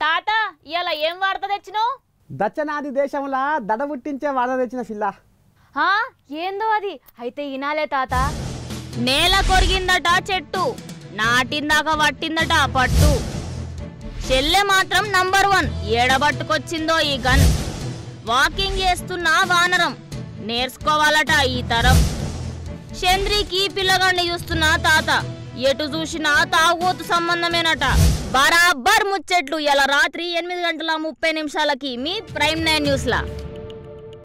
తాత ఇలా ఏం వార్త తెచ్చినావు? దక్షిణాది దేశంలా దడ పుట్టించే వార్త తెచ్చిన పిల్ల. ఏందో అది అయితే ఇనాలే తాత. నేల కొరిగిందట చెట్టు, నాటిందాక పట్టిందట పట్టు. చెల్లె మాత్రం నంబర్ 1 ఏడబట్టుకొచ్చిందో ఈ గన్. వాకింగ్ చేస్తున్న వానరం నేర్చుకోవాలట ఈ తరం. చంద్రికి పిల్లగాన్ని చూస్తున్న తాత, ఎటు చూసినా తాగుబోతు సంబంధమేనట. బరాబర్ ముచ్చట్లు ఇలా రాత్రి 8:30 మీ ప్రైమ్ 9 న్యూస్లా.